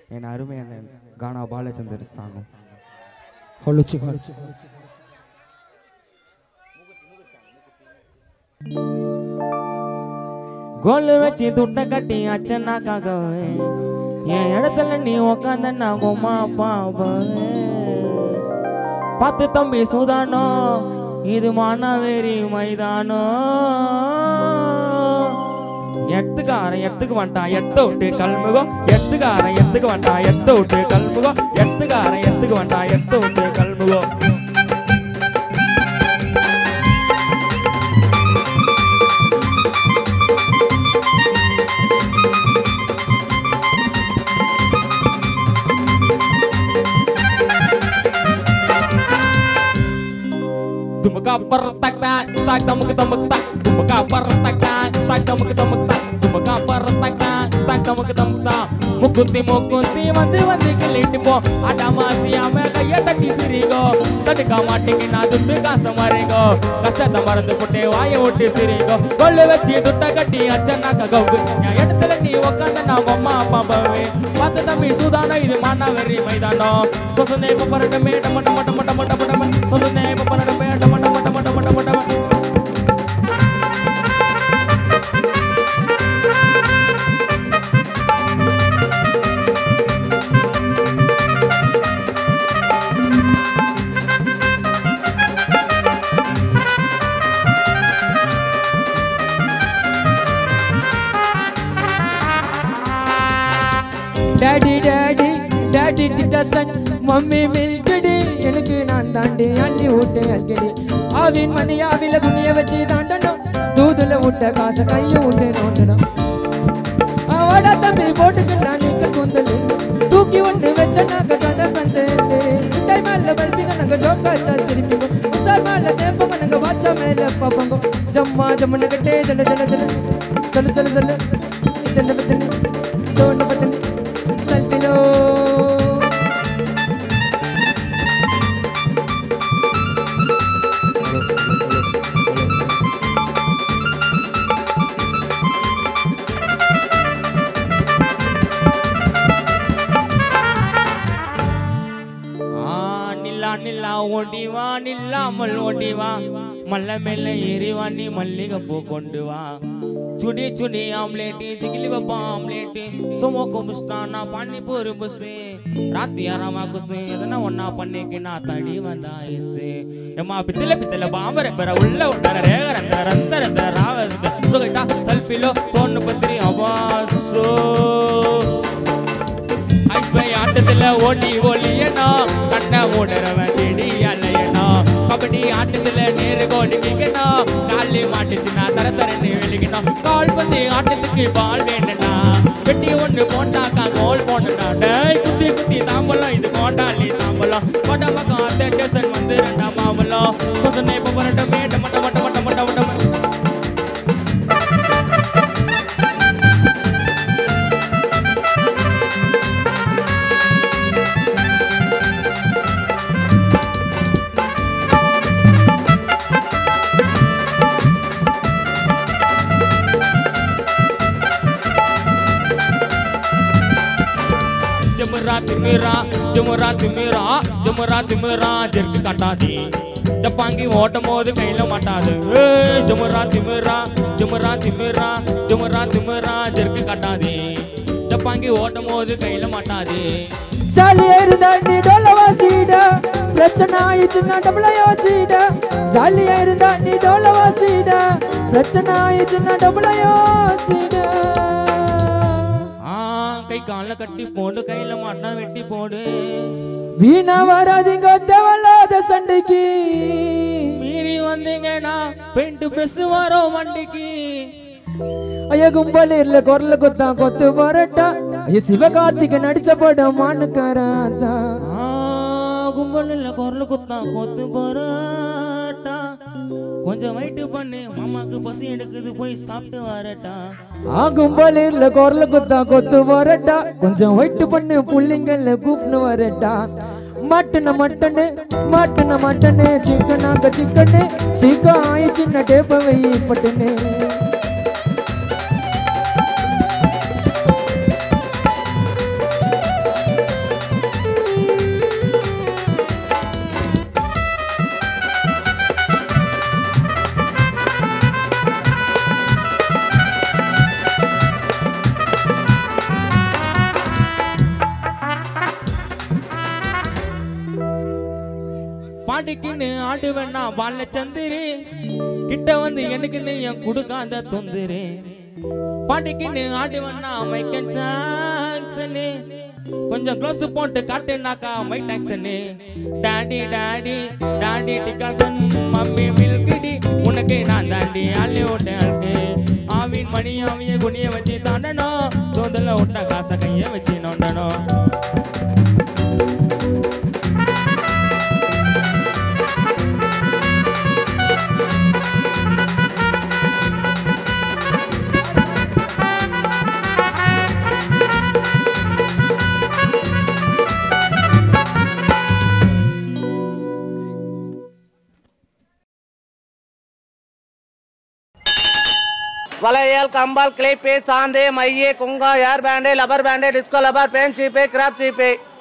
என் அருமையான கானா பாலச்சந்தர் சாங்கும் கோல் வச்சு துட்ட கட்டி அச்சனாக்காகவே என் இடத்துல நீ உக்காந்த நான் உமா அப்பாவே பார்த்து தம்பி சுதானோ இது மானாவேரி மைதானோ எத்துக்காரன் எத்துக்கு வந்துட்டான் எத்த விட்டு கல்முகம் எத்துக்காரன் எத்துக்கு வந்துட்டான் எத்த விட்டு கல்முகம் எத்துக்காரன் எத்துக்கு வந்துட்டான் எத்த விட்டு கல்முகம் Tumaka pertak tak tak tamak tamak tak tumaka pertak tak tak tamak tamak tak tumaka pertak tak tak tamak tamak tak mukuti mukuti mandi mandi keliti po ada masih ame kaya tadi sirigo tadi kamati kena duttu kasa marigo kasta tamarande putte vaya utti sirigo kolle vechi dutta katti achana kagavgu ya eduthala nee okanda na mamma appa bave paatha thambi sudana idu manaveri maidano sosane paparade me tamata mata mata mata mata sosane paparade me tamata mata mata mata mata Daddy, daddy, daddy did the sun, mommy milk daddy. எனக்கு நான் தாண்டி அள்ளி விட்டு அல்கடி ஆவின் மணி ஆவில குனிய வச்சு தாண்டணும் தூதுல விட்ட காசை கைய விட்டு நோண்டணும் அவட தம்பி போட்டுக்கலாம் நீக்க குந்தலு தூக்கி விட்டு வச்ச நாக்க கதை கந்தேலே டை மேல பல்பின நாங்க ஜோக்காச்சா சிரிப்பிங்கோ உசார் மேல தேப்பம் நாங்க வாச்சா மேல பாப்பங்கோ ஜம்மா ஜம்மன கட்டே ஜல ஜல ஜல சல சல சல இதன பத்தனி சோன பத்தனி சல்பிலோ நில்லா ஓடிவா நில்லாமல் ஓடிவா மல்ல மேல ஏறிவா நீ மல்லிகை பூ கொண்டு வா சுடி சுடி ஆம்லேட்டி சிகிலி பப்பா ஆம்லேட்டி சுமோக்கு முஸ்தானா பானி பூரி புஸ்தே ராத்தி ஆராமா குஸ்தே எதனா ஒன்னா பண்ணிக்கு நான் தடி வந்தா ஐசே எம்மா பித்தல பித்தல பாம்பர பெற உள்ள உடற ரேக ரந்த ரந்த ரந்த ராவந்த சுகைட்டா சல்பிலோ சோன்னு பத்திரி அவாசோ ஐஸ்வை ஆட்டத்துல ஓடி ஓலியனா கண்ண ஓடுறவன் தேடி அலையனா கபடி ஆட்டத்துல நேரு கோடிக்கனா காலி மாட்டுச்சுனா தர தரன்னு வெளிக்கணும் கால் பந்து ஆட்டத்துக்கு பால் வேணும்னா வெட்டி ஒன்று போட்டாக்கா கோல் போடணும் டேய் குத்தி குத்தி தாம்பலம் இது கோட்டாளி தாம்பலம் கொட பக்கம் அந்த டேசன் வந்து ரெண்டாம் மாமலம் சொசனை இப்போ பரட்ட மேட்ட மட்ட மட்ட மட்ட மட்ட மட்ட ஜமுரா திமிரா ஜெர்க்கு காட்டாதி ஜப்பாங்கி ஓட்டும் போது கையில மாட்டாது ஜமுரா திமிரா ஜெர்க்கு காட்டாதி ஜப்பாங்கி ஓட்டும் போது கையில மாட்டாது ஜாலியா இருந்தாண்டி டோல வாசிடா பிரச்சனை ஆயிடுச்சுன்னா டபுள யோசிடா ஜாலியா இருந்தாண்டி டோல வாசிடா பிரச்சனை ஆயிடுச்சுன்னா டபுள யோசிடா கை கால கட்டி போடு கையில மாட்டா வெட்டி போடு வீணா வராதீங்க தேவலாத சண்டைக்கு மீறி வந்தீங்கன்னா பெயிண்ட் பிரஸ் வரும் வண்டிக்கு ஐயா கும்பலில் குரல கொத்தா கொத்து பரட்டா ஐயா சிவகார்த்திகை நடிச்ச படம் மானுக்காராத்தா கும்பலில் குரல கொத்தா கொத்து பரட்டா கொஞ்சம் வெயிட் பண்ணு மாமாக்கு பசி எடுக்குது போய் சாப்பிட்டு வரட்டா கும்பலில் குரல கொத்தா கொத்து பரட்டா கொஞ்சம் வெயிட் பண்ணு புள்ளிங்கல்ல கூப்பிட்டு வரட்டா மட்டன மட்டனு சிக்கனாக்க சிக்கனு சிக்கன் ஆயி சின்ன டேப்ப வை பட்டுன்னு பாடிக்கின்னு ஆடுவேன்னா வாழ சந்திரி கிட்ட வந்து எனக்குன்னு என் குடுக்காத தொந்திரு பாடிக்கின்னு ஆடுவேன்னா மைக்கேல் ஜாக்சனு கொஞ்சம் க்ளோஸ் போட்டு காட்டுனாக்கா மை டாக்சனு daddy daddy daddy decoction mummy மில்கிடி உனக்கு நான் தாண்டி அள்ளி ஓட்ட அழுக்கு ஆவின் மணி ஆவிய குனிய வச்சு தாண்டணும் தோந்தல ஒட்ட காசை கைய வச்சு நோண்டணும் वलयल कंबल क्लिप सांदे मइये कुंगा यार बैंडे लबर बैंडे डिस्को लबर पेन चीपे क्रैप चीपे